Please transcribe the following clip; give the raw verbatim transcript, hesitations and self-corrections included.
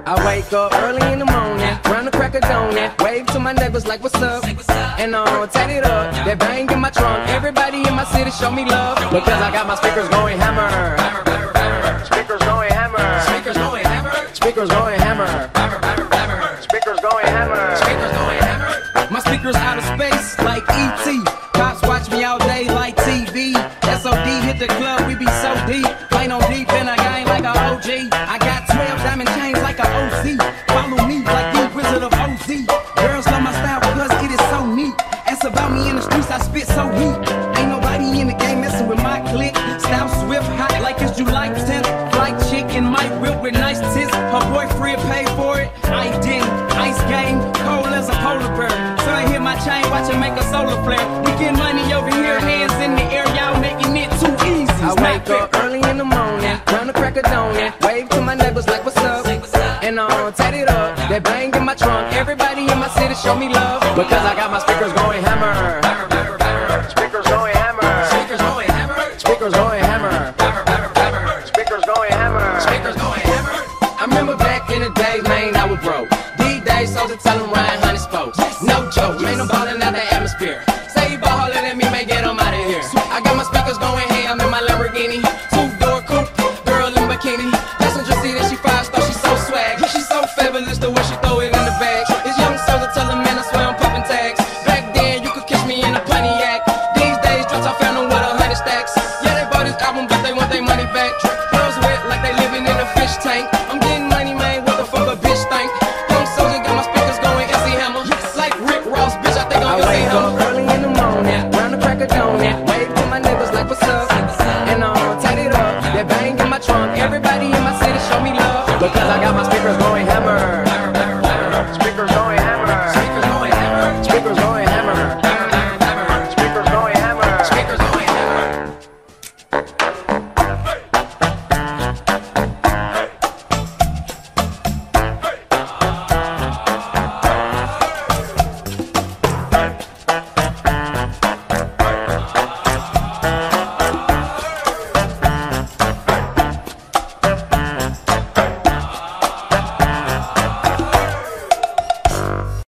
I wake up early in the morning, round the crack of dawn, wave to my neighbors like what's up, and uh, tat it up, that bang in my trunk. Everybody in my city show me love, because I got my speakers going hammer. Speakers going hammer. Speakers going hammer. Speakers going hammer. Speakers going hammer. Speakers going hammer. My speakers out of space like E T Cops watch me all day like T V. S O D hit the club, we be so deep. Ain't no deep in a game like a O G. I got twelve diamond chains like a O C. Follow me like the Wizard of O Z. Girls love my style because it is so neat. Ask about me in the streets, I spit so heat. Ain't nobody in the game messing with my clique. Style swift, hot like it's July tenth. Flight chick in my whip with nice tits. Her boyfriend paid for it, I didn't. Ice game, cold as a polar bear. So I hit my chain, watch it make a solar flare. We get money over here, hands in the air, y'all making it too easy. I wake up early in the morning, round the crack of dawn, wave to my neighbors like what's up, and uh, tat it up, that bang in my trunk. Everybody in my city show me love, because I got my speakers going hammer. Speakers going hammer. Speakers going hammer. Speakers going hammer. Speakers going hammer. Speakers going hammer. I remember back in the days, man, I was broke. These days, so to tell them Ryan Honey spokes. No joke, man, I'm ballin' out the atmosphere. Say you ball harder than me, man, get 'em out of here. I got my speakers going ham in my Lamborghini. Two-door coupe, girl in bikini. Passenger seat and she five star, she so swag. She so fabulous the way she throw it in the bag. This young soldier tell them, man, I swear I'm popping tags. Back then, you could catch me in a Pontiac. These days, drugs I found them with a hundred stacks. Yeah, they bought this album, but they want their money back. Girls wet like they living in a fish tank. I'm getting money, man, what the fuck a bitch think? Young soldier got my speakers going M C Hammer. Like Rick Ross, bitch, I think I'm M C Hammer. Early in the morning, round the crack of dawn, wave to my neighbors like what's up, and uh, tat it up, that bang in my trunk. Everybody in my city show me love, because I got my